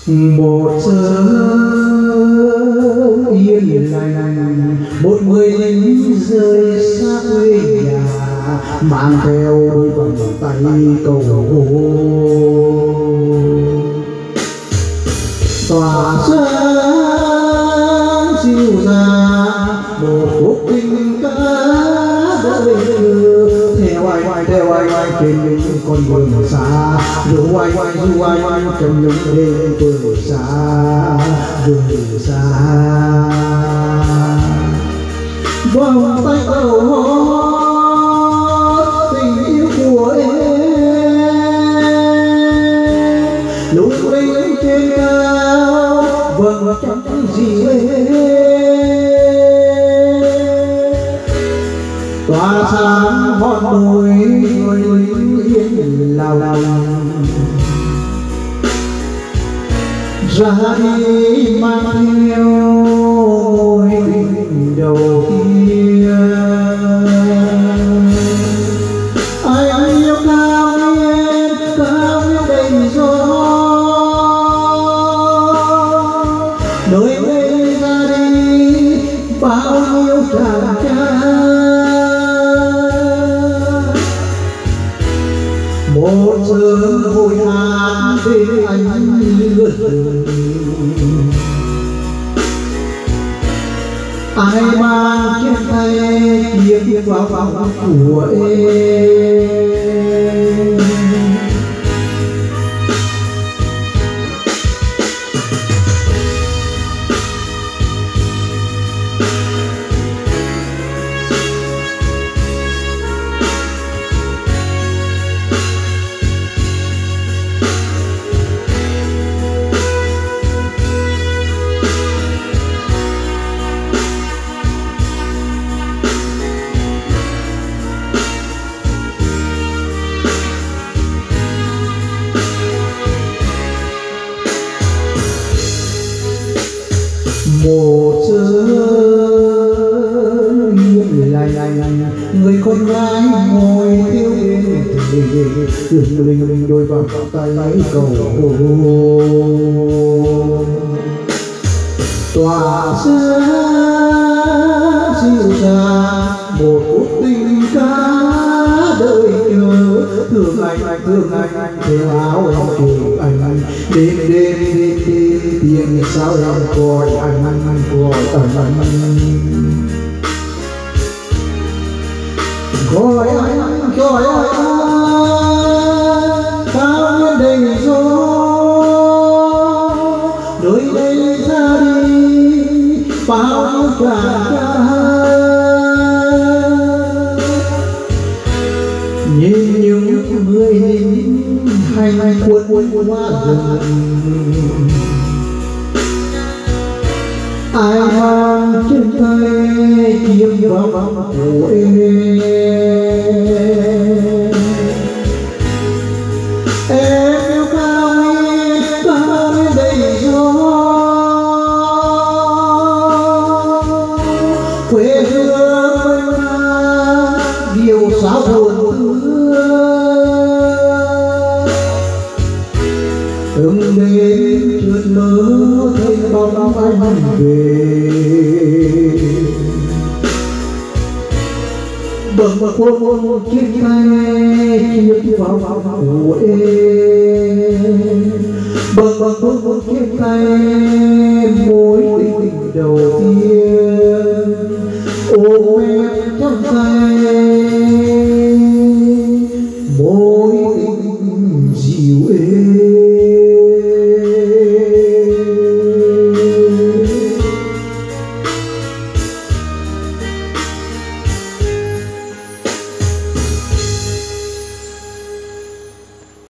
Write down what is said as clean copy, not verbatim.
Một giờ yên lành, một người lính rơi xa quê nhà, mang theo đôi vòng tay cầu hôn. Tỏa sáng dịu dàng một khúc tình ca đời đưa theo ai trên những con đường xa, dù ai trong những đêm vừa xa vòng tay cầu hôn tình yêu của em lung linh trên cao vầng trăng dịu tỏa sáng hòn núi người yên lao ra đi mang theo môi tình đầu kia. Anh yêu cao nguyên đầy gió, nơi đây ra đi bao nhiêu chàng trai. Một giờ hồi hàn bên anh lướt ai mang trên tay chiếc vòng của em. Một giờ yên lành, người con gái ngồi thiếu bên thề, lung linh đôi vòng tay cầu hôn. Tỏa sáng dịu dàng một khúc tình ca đời nhớ, thương anh theo áo em cùng anh, đêm tiếng sao em gọi anh gọi cao nguyên đầy gió, nơi đây ra đi bao nhiêu chàng trai. Nhìn những người lính hành quân qua rừng, ai mang trên tay chiếc vòng của em. Em yêu cao nguyên đầy gió, quê hương điều sao buồn thương. Từng đêm chợt mơ thấy bóng anh về, bâng khuâng chiếc tay chiếc vòng của em, bâng khuâng chiếc tay mối tình đầu